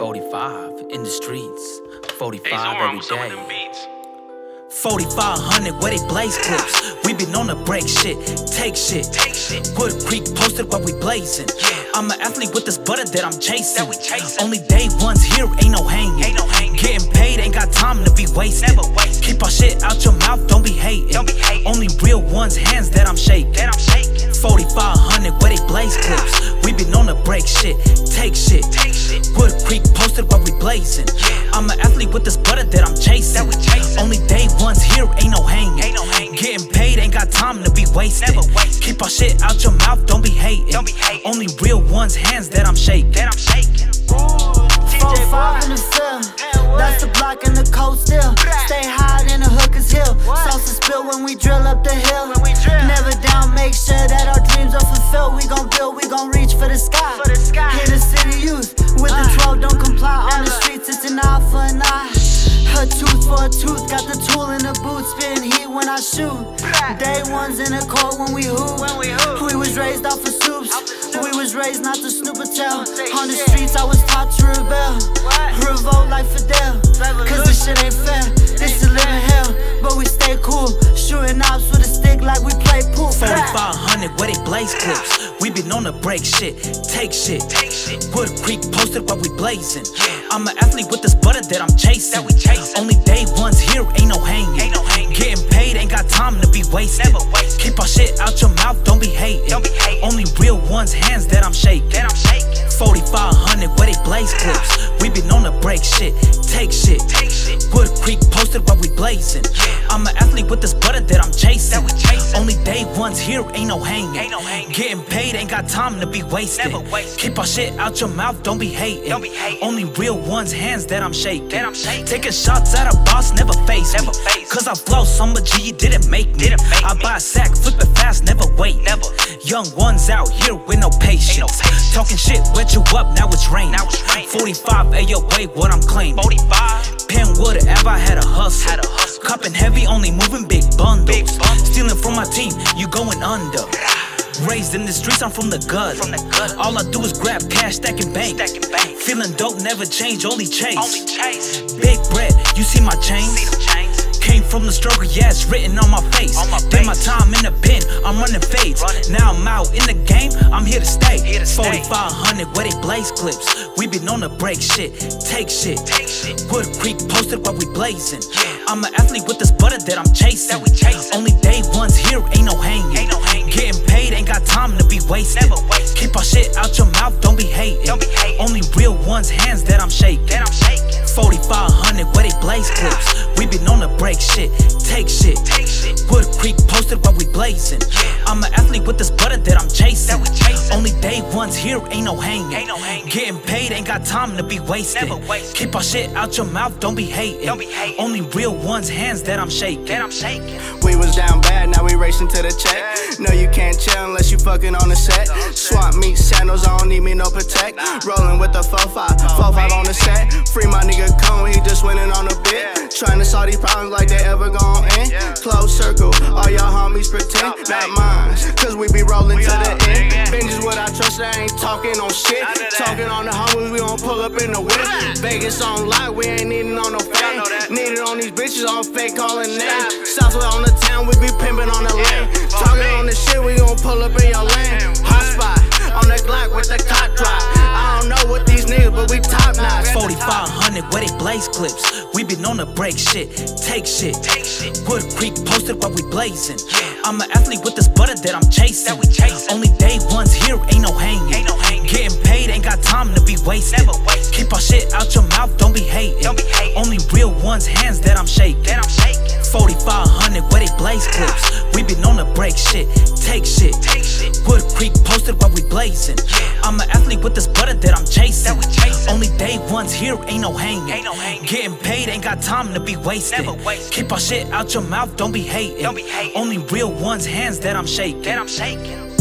45 in the streets, 45 every day. 4500 where they blaze clips. We been on the break shit, take shit. Wood Creek posted what we blazing. I'm an athlete with this butter that I'm chasing. Only day ones here, ain't no hanging. Getting paid, ain't got time to be wasted. Keep our shit out your mouth, don't be hating. Only real ones, hands that I'm shaking. 4500 where they blaze clips. We been on the break shit, take shit. Wood Creek posted what we blazing. I'm an athlete with this butter that I'm chasing. Only day ones here, ain't no hanging. Getting paid, ain't got time to be wasted. Keep our shit out your mouth, don't be hating. Only real ones, hands that I'm shaking. 4-5 in the field, that's the block and the cold still. Stay high in the hookers hill. Sauce to spill when we drill up the hill. Never down, make sure that our dreams are fulfilled. We gon' build, we gon' reach for the sky. Hit the city youth with the 12, don't comply. On the streets, it's an eye for an eye. A tooth for a tooth, got the tool in the boot, spitting heat when I shoot. Day ones in the court when we hoop. We was raised off of soups. We was raised not to snoop or tell. On the streets I was taught to rebel. Revolt like Fidel, cause this shit ain't fair. This is living hell, but we stay cool. Shooting ops with a stick like we play pool. 4500 where they blaze clips. We been on the break shit, take shit. Wood Creek posted what we blazing. I'm an athlete with this butter that I'm chasing. Only day ones here, ain't no hanging. Getting paid, ain't got time to be wasted. Keep our shit out your mouth, don't be hating. Only real ones, hands that I'm shaking. 4500 where they blaze clips. We been on the break shit, take shit. Wood Creek posted what we blazing. I'm an athlete with this butter that I'm chasing. Only day ones here, ain't no hanging. Getting paid, ain't got time to be wasted. Keep our shit out your mouth, don't be hating. Only real ones, hands that I'm shaking. Taking shots at a boss, never face me. Cause I flow so much, you didn't make me. I buy a sack, flip it fast, never wait. Young ones out here with no patience. Talking shit, wet you up, now it's raining. 45, ayo, wait, what I'm claiming. Penwood, ever I had a hustle. Cupping heavy, only moving big bundles. Stealing from my team, you going under. Raised in the streets, I'm from the gut. All I do is grab cash, stacking bank. Feeling dope, never change, only chase. Big bread, you see my chains? Came from the struggle, yeah, it's written on my face. Did my time in the pen, I'm running fades. Now I'm out in the game, I'm here to stay. 4500 where they blaze clips. We been on the break shit, take shit. Wood Creek posted what we blazing. I'm an athlete with this butter that I'm chasing. Only day ones here, ain't no hanging. Getting paid, ain't got time to be wasted. Keep our shit out your mouth, don't be hating. Only real ones, hands that I'm shaking. 4500 where they blaze clips. We been on the break shit, take shit. Wood Creek posted what we blazing. I'm an athlete with this butter that I'm chasing. Only day ones here, ain't no hanging. Getting paid, ain't got time to be wasted. Keep our shit out your mouth, don't be hating. Only real ones, hands that I'm shaking. We was down bad, now we racing to the check. No, you can't chill unless you fucking on the set. Swamp meat sandals, I don't need me no protect. Rolling with the 4-5, 4-5 on the set. Free my nigga Cone, he just winning on the bit. Trying to solve these problems like they ever gon' end. Close circle, all y'all homies pretend, not mine. Cause we be rolling to the end. Vengeance what I trust, I ain't talking on shit. Talking on the homies, we gon' pull up in the whip. Vegas on lock, we ain't needing on no fame. Needed on these bitches, on fake calling names. Southwest on the town, we be pimping on the lane. Talking on the shit, we gon' pull up in your lane. Hot spot, on the Glock with the cop drop. I don't know what these niggas, but we top notch. 4500 where they blaze clips. We been on the break shit, take shit. Wood Creek posted what we blazing. I'm an athlete with this butter that I'm chasing. Only day ones here, ain't no hanging. Getting paid, ain't got time to be wasted. Keep our shit out your mouth, don't be hating. Only real ones, hands that I'm shaking. 4500 where they blaze clips. We been on the break shit, take shit. Wood Creek posted what we blazing. I'm an athlete with this butter that I'm chasing. Only day ones here, ain't no hanging. Getting paid, ain't got time to be wasted. Keep our shit out your mouth, don't be hating. Only real ones, hands that I'm shaking.